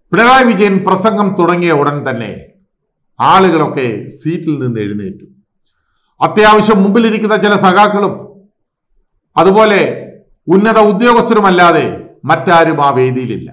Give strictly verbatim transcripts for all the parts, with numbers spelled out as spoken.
പിണറായി വിജയൻ പ്രസംഗം തുടങ്ങിയ ഉടൻ തന്നെ ആളുകളൊക്കെ സീറ്റിൽ നിന്ന് എഴുന്നേറ്റു. അത്യാവശ്യം മുമ്പിലിരിക്കുന്ന ചില സഖാക്കളും അതുപോലെ ഉന്നത ഉദ്യോഗസ്ഥരുമല്ലാതെ മറ്റാരും ആ വേദിയിലില്ല.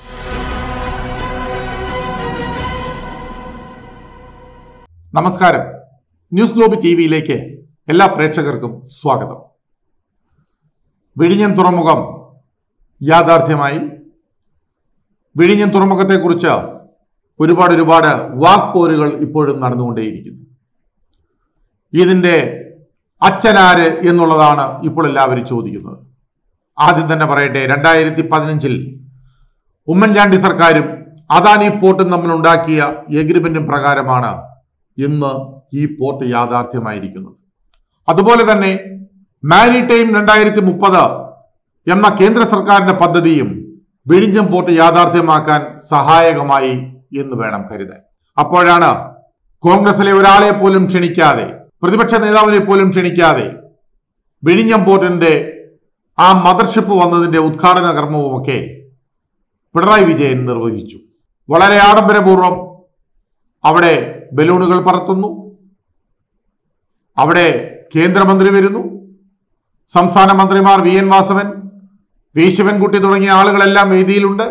നമസ്കാരം. ന്യൂസ് ഗ്ലോബ് ടി വിയിലേക്ക് എല്ലാ പ്രേക്ഷകർക്കും സ്വാഗതം. വിഴിഞ്ഞം തുറമുഖം യാഥാർത്ഥ്യമായി. വിഴിഞ്ഞം തുറമുഖത്തെക്കുറിച്ച് ഒരുപാട് ഒരുപാട് വാക്പോരുകൾ ഇപ്പോഴും നടന്നുകൊണ്ടേയിരിക്കുന്നു. ഇതിൻ്റെ അച്ഛനാര് എന്നുള്ളതാണ് ഇപ്പോൾ എല്ലാവരും ചോദിക്കുന്നത്. ആദ്യം തന്നെ പറയട്ടെ, രണ്ടായിരത്തി പതിനഞ്ചിൽ ഉമ്മൻചാണ്ടി സർക്കാരും അദാനി പോർട്ടും തമ്മിലുണ്ടാക്കിയ എഗ്രിമെന്റും പ്രകാരമാണ് ഇന്ന് ഈ പോർട്ട് യാഥാർത്ഥ്യമായിരിക്കുന്നത്. അതുപോലെ തന്നെ മാരിടൈം രണ്ടായിരത്തി മുപ്പത് എന്ന കേന്ദ്ര സർക്കാരിന്റെ പദ്ധതിയും വിഴിഞ്ഞം പോർട്ട് യാഥാർത്ഥ്യമാക്കാൻ സഹായകമായി എന്ന് വേണം കരുതാൻ. അപ്പോഴാണ് കോൺഗ്രസിലെ ഒരാളെ പോലും ക്ഷണിക്കാതെ, പ്രതിപക്ഷ നേതാവിനെ പോലും ക്ഷണിക്കാതെ വിഴിഞ്ഞം പോർട്ടിന്റെ ആ മദർഷിപ്പ് വന്നതിന്റെ ഉദ്ഘാടന കർമ്മവുമൊക്കെ പിണറായി വിജയൻ നിർവഹിച്ചു. വളരെ ആഡംബരപൂർവ്വം അവിടെ ബലൂണുകൾ പറത്തുന്നു, അവിടെ കേന്ദ്രമന്ത്രി വരുന്നു, സംസ്ഥാന മന്ത്രിമാർ V N Vasavan, V Sivankutty തുടങ്ങിയ ആളുകളെല്ലാം വേദിയിലുണ്ട്.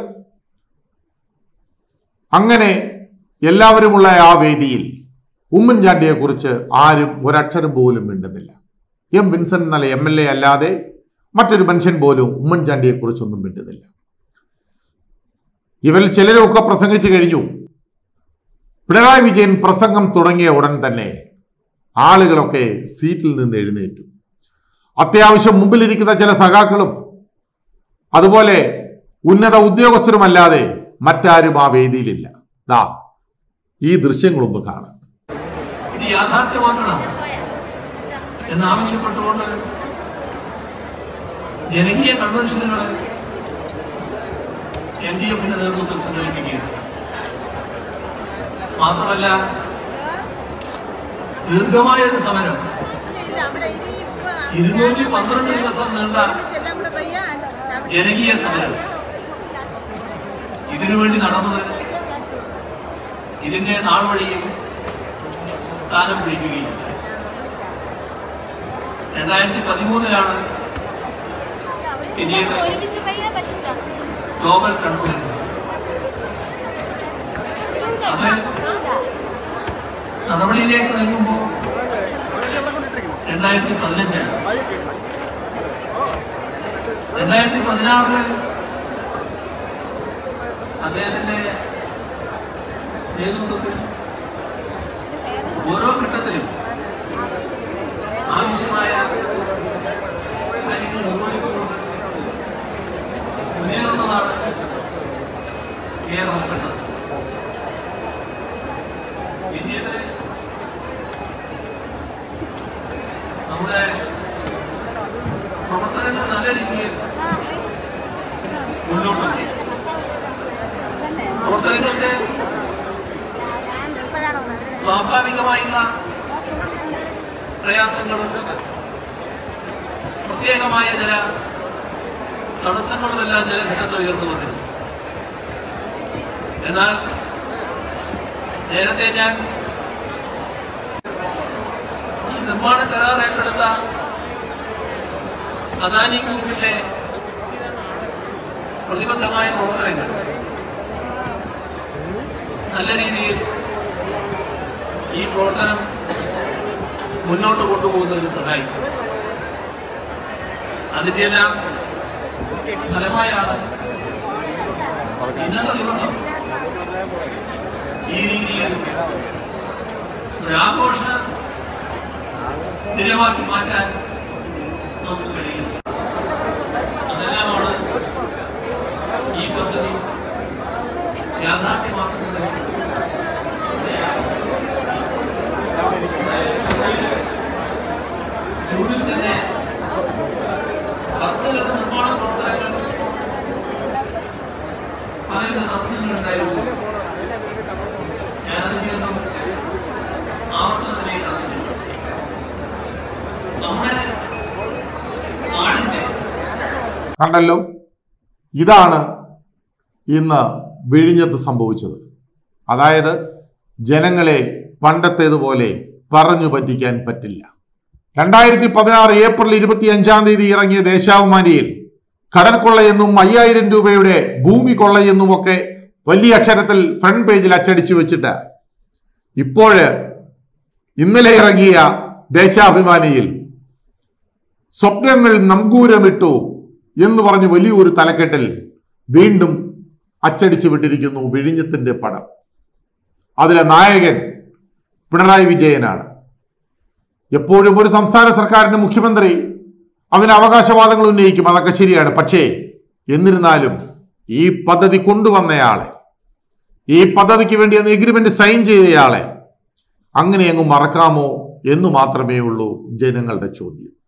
അങ്ങനെ എല്ലാവരുമുള്ള ആ വേദിയിൽ ഉമ്മൻചാണ്ടിയെ കുറിച്ച് ആരും ഒരക്ഷരം പോലും മിണ്ടുന്നില്ല. എം വിൻസെന്റ് എന്നുള്ള എം എൽ എ അല്ലാതെ മറ്റൊരു മനുഷ്യൻ പോലും ഉമ്മൻചാണ്ടിയെ കുറിച്ചൊന്നും മിണ്ടുന്നില്ല. ഇവരിൽ ചിലരൊക്കെ പ്രസംഗിച്ചു കഴിഞ്ഞു. പിണറായി വിജയൻ പ്രസംഗം തുടങ്ങിയ ഉടൻ തന്നെ ആളുകളൊക്കെ സീറ്റിൽ നിന്ന് എഴുന്നേറ്റു. അത്യാവശ്യം മുമ്പിലിരിക്കുന്ന ചില സഖാക്കളും അതുപോലെ ഉന്നത ഉദ്യോഗസ്ഥരുമല്ലാതെ മറ്റാരും ആ വേദിയിലില്ല. ദാ ഈ ദൃശ്യങ്ങളൊന്ന് കാണാം. ഇത് യാഥാർത്ഥ്യമാക്കണം എന്നാവശ്യപ്പെട്ടുകൊണ്ട് ജനകീയ കൺവെൻഷനുകൾ എൽ ഡി എഫിന്റെ നേതൃത്വത്തിൽ സംഘടിപ്പിക്കുകയാണ്. മാത്രമല്ല, ദീർഘമായ ഒരു സമരം, ഇരുന്നൂറ്റി പന്ത്രണ്ട് ദിവസം നീണ്ട ജനകീയ സമരം ഇതിനുവേണ്ടി നടന്നത് ഇതിന്റെ നാൾ വഴിയിൽ സ്ഥാനം പിടിക്കുകയും രണ്ടായിരത്തി പതിമൂന്നിലാണ് പിന്നീട് ഗ്ലോബൽ കൺട്രോൾ അത് നടപടിയിലേക്ക് നീങ്ങുമ്പോൾ രണ്ടായിരത്തി പതിനഞ്ചാണ്. രണ്ടായിരത്തി പതിനാറില് അദ്ദേഹത്തിന്റെ നേതൃത്വത്തിൽ ഓരോ ഘട്ടത്തിലും ആവശ്യമായ കാര്യങ്ങൾ നിർവഹിച്ചുകൊണ്ട് മുന്നേറുന്നതാണ് കേരളം കണ്ടത്. പിന്നീട് നമ്മുടെ പ്രവർത്തനങ്ങൾ നല്ല രീതിയിൽ മുന്നോട്ട് പോയി. പ്രവർത്തനങ്ങൾക്ക് സ്വാഭാവികമായുള്ള പ്രയാസങ്ങളും പ്രത്യേകമായ ചില തടസ്സങ്ങളുമെല്ലാം ചില ഘട്ടത്തിൽ ഉയർന്നു വന്നിരുന്നു. എന്നാൽ നേരത്തെ ഞാൻ ഈ നിർമ്മാണ കരാർ ഏറ്റെടുത്ത അദാനി ഗ്രൂപ്പിന്റെ പ്രതിബദ്ധമായ പ്രവർത്തനങ്ങൾ നല്ല രീതിയിൽ ഈ പ്രവർത്തനം മുന്നോട്ട് കൊണ്ടുപോകുന്നതിന് സഹായിച്ചു. അതിന്റെ എല്ലാം ഫലമായാണ് ഇന്നത്തെ ദിവസം ഈ രീതിയിൽ ഒരാഘോഷ ദിനമാക്കി മാറ്റാൻ നമുക്ക് കഴിയും. അതെല്ലാമാണ് ഈ പദ്ധതി യാഥാർത്ഥ്യമാക്കുന്നത്. ജൂണിൽ തന്നെ പദ്ധതികളുടെ നിർമ്മാണ പ്രവർത്തനങ്ങൾ പലവിധ തടസ്സങ്ങളുണ്ടായിരുന്നു. ഞാനതിന്റെ ഒന്നും ആവർത്തനത്തിലേക്ക് നടന്നില്ല. നമ്മുടെ നാടിന്റെ കണ്ടല്ലോ, ഇതാണ് ഇന്ന് വിഴിഞ്ഞത്ത് സംഭവിച്ചത്. അതായത് ജനങ്ങളെ പണ്ടത്തേതുപോലെ പറഞ്ഞു പറ്റിക്കാൻ പറ്റില്ല. രണ്ടായിരത്തി പതിനാറ് ഏപ്രിൽ ഇരുപത്തി അഞ്ചാം തീയതി ഇറങ്ങിയ ദേശാഭിമാനിയിൽ കടൽ കൊള്ളയെന്നും അയ്യായിരം രൂപയുടെ ഭൂമി കൊള്ളയെന്നും ഒക്കെ വലിയ അക്ഷരത്തിൽ ഫ്രണ്ട് പേജിൽ അച്ചടിച്ചു വെച്ചിട്ട് ഇപ്പോഴ് ഇന്നലെ ഇറങ്ങിയ ദേശാഭിമാനിയിൽ സ്വപ്നങ്ങൾ നങ്കൂരമിട്ടു എന്ന് പറഞ്ഞ് വലിയൊരു തലക്കെട്ടിൽ വീണ്ടും അച്ചടിച്ചു വിട്ടിരിക്കുന്നു വിഴിഞ്ഞത്തിന്റെ പടം. അതിലെ നായകൻ പിണറായി വിജയനാണ്. എപ്പോഴും ഒരു സംസ്ഥാന സർക്കാരിന്റെ മുഖ്യമന്ത്രി അവന് അവകാശവാദങ്ങൾ ഉന്നയിക്കും, അതൊക്കെ ശരിയാണ്. പക്ഷേ എന്നിരുന്നാലും ഈ പദ്ധതി കൊണ്ടുവന്നയാളെ, ഈ പദ്ധതിക്ക് വേണ്ടി അന്ന് എഗ്രിമെന്റ് സൈൻ ചെയ്തയാളെ അങ്ങനെ അങ്ങ് മറക്കാമോ എന്ന് മാത്രമേ ഉള്ളൂ ജനങ്ങളുടെ ചോദ്യം.